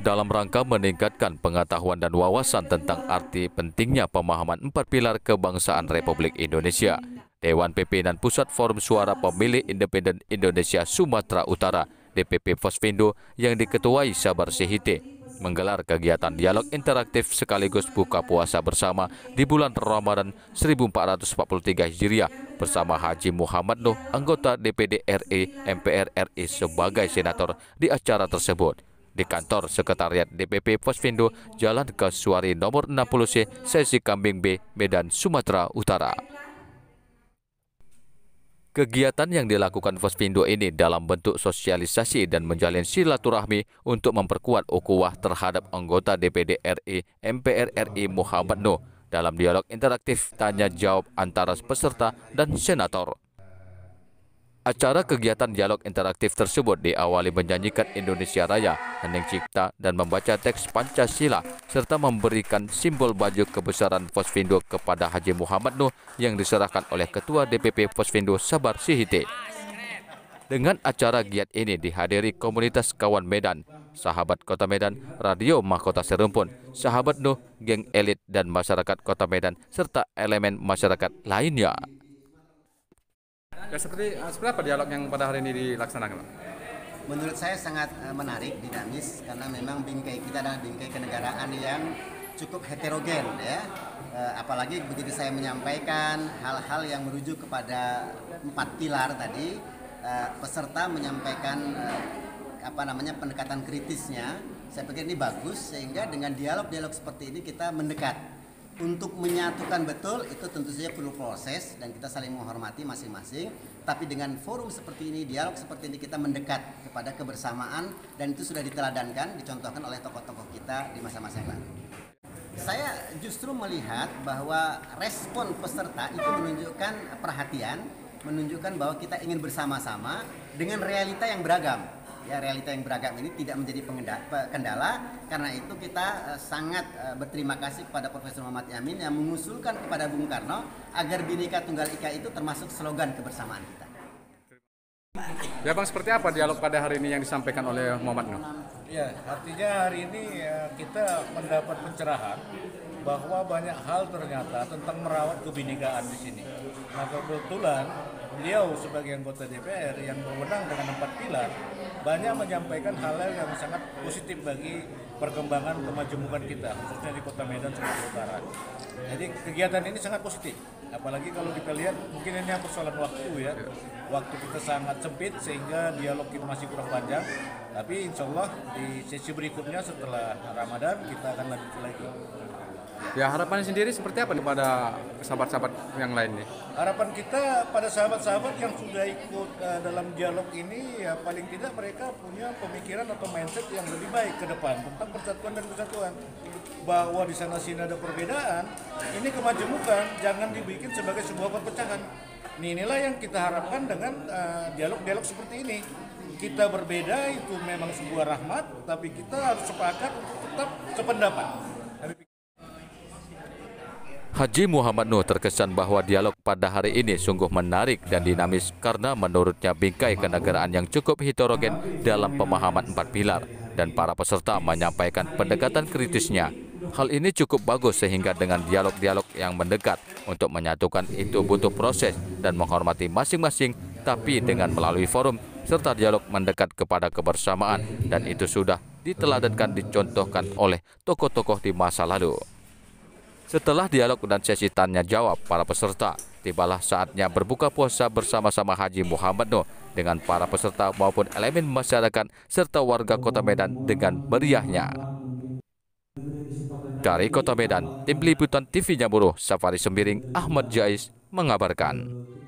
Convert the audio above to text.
Dalam rangka meningkatkan pengetahuan dan wawasan tentang arti pentingnya pemahaman 4 pilar kebangsaan Republik Indonesia, Dewan Pimpinan Pusat Forum Suara Pemilih Independen Indonesia Sumatera Utara (DPP Posvindo) yang diketuai Sabar Sihite menggelar kegiatan dialog interaktif sekaligus buka puasa bersama di bulan Ramadan 1443 Hijriah bersama Haji Muhammad Nuh, anggota DPD RI MPR RI sebagai senator di acara tersebut di kantor Sekretariat DPP Posvindo, Jalan Kasuari nomor 60C, Sesi Kambing B, Medan, Sumatera Utara. Kegiatan yang dilakukan Posvindo ini dalam bentuk sosialisasi dan menjalin silaturahmi untuk memperkuat ukhuwah terhadap anggota DPD RI MPR RI Muhammad Nuh dalam dialog interaktif tanya jawab antara peserta dan senator. Acara kegiatan dialog interaktif tersebut diawali menyanyikan Indonesia Raya, Hening Cipta, dan membaca teks Pancasila, serta memberikan simbol baju kebesaran Posvindo kepada Haji Muhammad Nuh yang diserahkan oleh Ketua DPP Posvindo Sabar Sihite. Dengan acara giat ini dihadiri komunitas kawan Medan, sahabat Kota Medan, Radio Mahkota Serumpun, sahabat Nuh, geng elit dan masyarakat Kota Medan, serta elemen masyarakat lainnya. Ya, seperti apa dialog yang pada hari ini dilaksanakan, Pak? Menurut saya sangat menarik, dinamis, karena memang bingkai kita adalah bingkai kenegaraan yang cukup heterogen, ya. Apalagi begitu saya menyampaikan hal-hal yang merujuk kepada 4 pilar tadi, peserta menyampaikan pendekatan kritisnya. Saya pikir ini bagus, sehingga dengan dialog-dialog seperti ini kita mendekat. Untuk menyatukan betul itu tentu saja perlu proses dan kita saling menghormati masing-masing. Tapi dengan forum seperti ini, dialog seperti ini, kita mendekat kepada kebersamaan dan itu sudah diteladankan, dicontohkan oleh tokoh-tokoh kita di masa-masa yang lalu. Saya justru melihat bahwa respon peserta itu menunjukkan perhatian, menunjukkan bahwa kita ingin bersama-sama dengan realita yang beragam. Ya, realita yang beragam ini tidak menjadi kendala. Karena itu kita sangat berterima kasih kepada Profesor Muhammad Yamin yang mengusulkan kepada Bung Karno agar Bhinneka Tunggal Ika itu termasuk slogan kebersamaan kita. Ya Bang, seperti apa dialog pada hari ini yang disampaikan oleh Muhammad Nuh? Ya, artinya hari ini kita mendapat pencerahan bahwa banyak hal ternyata tentang merawat kebinekaan di sini. Nah, kebetulan beliau sebagai anggota DPR yang berwenang dengan 4 pilar banyak menyampaikan hal-hal yang sangat positif bagi perkembangan kemajemukan kita, khususnya di Kota Medan, Sumatera Utara. Jadi kegiatan ini sangat positif, apalagi kalau kita lihat mungkin ini persoalan waktu, ya. Waktu kita sangat sempit sehingga dialog kita masih kurang panjang, tapi insya Allah di sesi berikutnya setelah Ramadan kita akan lanjut lagi. Ya, harapannya sendiri seperti apa kepada sahabat-sahabat yang lain nih? Harapan kita pada sahabat-sahabat yang sudah ikut dalam dialog ini, ya paling tidak mereka punya pemikiran atau mindset yang lebih baik ke depan tentang persatuan dan kesatuan. Bahwa di sana sini ada perbedaan, ini kemajemukan, jangan dibikin sebagai sebuah perpecahan. Inilah yang kita harapkan dengan dialog-dialog seperti ini. Kita berbeda itu memang sebuah rahmat, tapi kita harus sepakat untuk tetap sependapat. Haji Muhammad Nuh terkesan bahwa dialog pada hari ini sungguh menarik dan dinamis karena menurutnya bingkai kenegaraan yang cukup heterogen dalam pemahaman 4 pilar dan para peserta menyampaikan pendekatan kritisnya. Hal ini cukup bagus sehingga dengan dialog-dialog yang mendekat untuk menyatukan itu butuh proses dan menghormati masing-masing, tapi dengan melalui forum serta dialog mendekat kepada kebersamaan, dan itu sudah diteladankan dicontohkan oleh tokoh-tokoh di masa lalu. Setelah dialog dan sesi tanya jawab para peserta, tibalah saatnya berbuka puasa bersama-sama Haji Muhammad Nuh dengan para peserta maupun elemen masyarakat serta warga Kota Medan dengan meriahnya. Dari Kota Medan, tim liputan TV Nyaburuh, Safari Sembiring, Ahmad Jais mengabarkan.